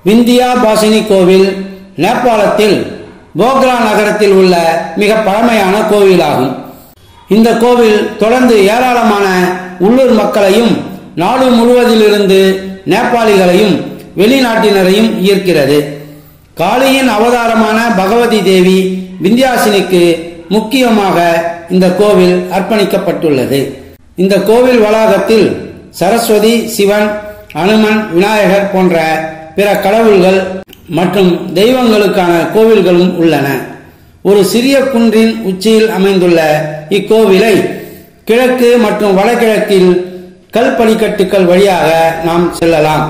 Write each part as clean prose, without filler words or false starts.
விந்தியாபாசினி கோவில் நேபாளத்தில் போக்ரா நகரத்தில் உள்ள மிக பழமையான கோவிலாகும். இந்த கோவில் தொடர்ந்து ஏராளமான உள்ளூர் மக்களையும் நாடு முழுவதிலிருந்து நேபாளிகளையும் வெளிநாட்டினரையும் ஈர்க்கிறது. காளியின் அவதாரமான பகவதி தேவி விந்தியாசினிக்கு முக்கியமாக இந்த கோவில் அர்ப்பணிக்கப்பட்டுள்ளது. இந்த கோவில் வளாகத்தில் சரஸ்வதி, சிவன், அனுமன், விநாயகர் போன்ற பிற கடவுள்கள் மற்றும் தெய்வங்களுக்கான கோவில்களும் உள்ளன. ஒரு சிறிய குன்றின் உச்சியில் அமைந்துள்ள இக்கோவிலை கிழக்கு மற்றும் வடகிழக்கில் கல் படிக்கட்டுகள் வழியாக நாம் செல்லலாம்.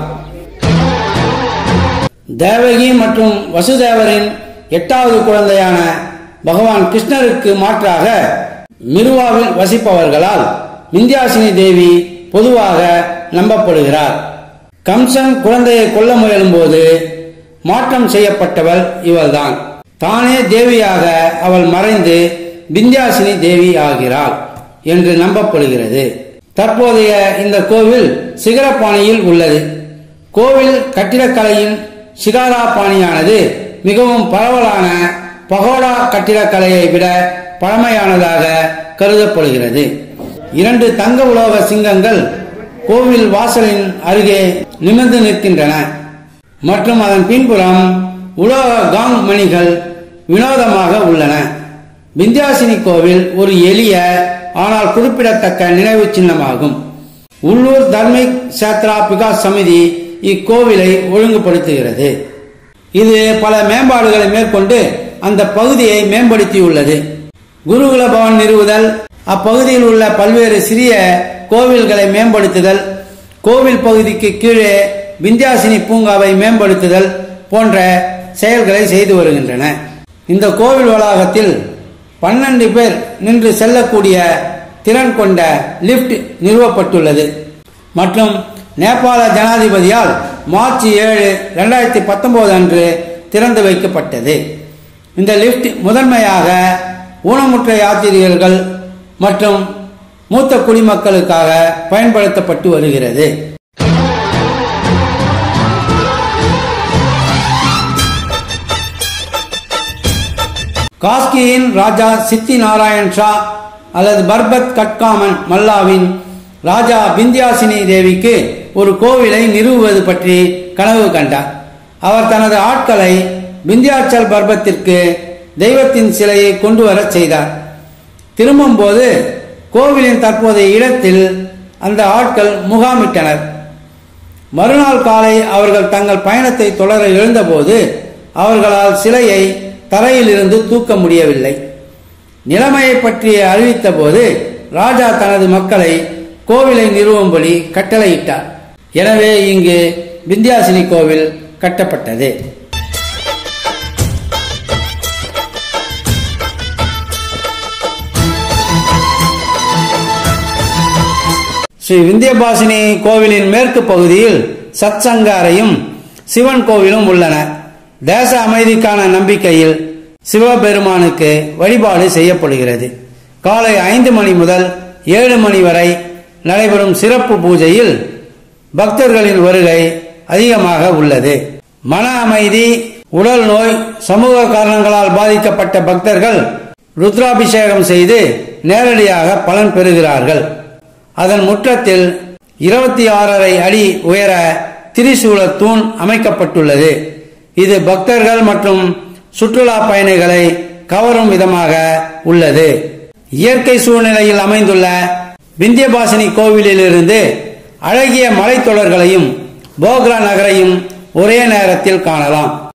தேவகி மற்றும் வசுதேவரின் 8வது குழந்தையான பகவான் கிருஷ்ணருக்கு மாற்றாக மிருவாவில் வசிப்பவர்களால் விந்தியாசினி தேவி பொதுவாக நம்பப்படுகிறார். கம்சன் குழந்தையை கொல்ல முயலும் போது மாற்றம் செய்யப்பட்டவள் இவள்தான். தானே தேவியாக அவள் மறைந்து விந்தியாசினி தேவி ஆகிறாள் என்று நம்பப்படுகிறது. தற்போதைய இந்த கோவில் சிகரப்பாணியில் உள்ளது. கோவில் கட்டிடக்கலையின் சிகாரா பாணியானது மிகவும் பரவலான பகோடா கட்டிடக்கலையை விட பழமையானதாக கருதப்படுகிறது. 2 தங்க உலோக சிங்கங்கள் கோவில் வாசலின் அருகே நிமிர்ந்து நிற்கின்றன மற்றும் அதன் பின்புறம் உலோக காங் மணிகள் வினோதமாக உள்ளன. விந்தியாசினி கோவில் ஒரு எளிய ஆனால் குறிப்பிடத்தக்க நினைவு சின்னமாகும். உள்ளூர் தர்மிக் சேத்ரா விகாஸ் சமிதி இக்கோவிலை ஒழுங்குபடுத்துகிறது. இது பல மேம்பாடுகளை மேற்கொண்டு அந்த பகுதியை மேம்படுத்தியுள்ளது. குருகுல பவன் நிறுவுதல், அப்பகுதியில் உள்ள பல்வேறு சிறிய கோவில்களை மேம்படுத்துதல், கோவில் பகுதிக்கு கீழே விந்தியாசினி பூங்காவை மேம்படுத்துதல் போன்ற செயல்களை செய்து வருகின்றன. இந்த கோவில் வளாகத்தில் 12 பேர் நின்று செல்லக்கூடிய திறன் கொண்ட லிப்ட் நிறுவப்பட்டுள்ளது மற்றும் நேபாள ஜனாதிபதியால் மார்ச் 7, 2019 அன்று திறந்து வைக்கப்பட்டது. இந்த லிப்ட் முதன்மையாக ஊனமுற்ற யாத்ரீகர்கள் மற்றும் மூத்த குடிமக்களுக்காக பயன்படுத்தப்பட்டு வருகிறது. காஸ்கியின் ராஜா சித்தி நாராயண் ஷா அல்லது பர்பத் கட்காமன் மல்லாவின் ராஜா விந்தியாசினி தேவிக்கு ஒரு கோவிலை நிறுவுவது பற்றி கனவு கண்டார். அவர் தனது ஆட்களை விந்தியாச்சல் பர்பத்திற்கு தெய்வத்தின் சிலையை கொண்டு வர செய்தார். திரும்பும் போது கோவிலின் தற்போதைய இடத்தில் அந்த ஆட்கள் முகாமிட்டனர். மறுநாள் காலை அவர்கள் தங்கள் பயணத்தை தொடர எழுந்தபோது அவர்களால் சிலையை தரையிலிருந்து தூக்க முடியவில்லை. நிலைமையை பற்றி அறிவித்த போது ராஜா தனது மக்களை கோவிலை நிறுவும்படி கட்டளையிட்டார். எனவே இங்கு விந்தியாசினி கோவில் கட்டப்பட்டது. ஸ்ரீ விந்தியபாசினி கோவிலின் மேற்கு பகுதியில் சத்சங்க அறையும் சிவன் கோவிலும் உள்ளன. தேச அமைதிக்கான நம்பிக்கையில் சிவபெருமானுக்கு வழிபாடு செய்யப்படுகிறது. காலை 5 மணி முதல் 7 மணி வரை நடைபெறும் சிறப்பு பூஜையில் பக்தர்களின் வருகை அதிகமாக உள்ளது. மன அமைதி, உடல் நோய், சமூக காரணங்களால் பாதிக்கப்பட்ட பக்தர்கள் ருத்ராபிஷேகம் செய்து நேரடியாக பலன் பெறுகிறார்கள். அதன் முற்றத்தில் 26.5 அடி உயர திரிசூல தூண் அமைக்கப்பட்டுள்ளது. இது பக்தர்கள் மற்றும் சுற்றுலா பயணிகளை கவரும் விதமாக உள்ளது. இயற்கை சூழ்நிலையில் அமைந்துள்ள விந்தியபாசினி கோவிலிலிருந்து அழகிய மலைத்தொடர்களையும் போக்ரா நகரையும் ஒரே நேரத்தில் காணலாம்.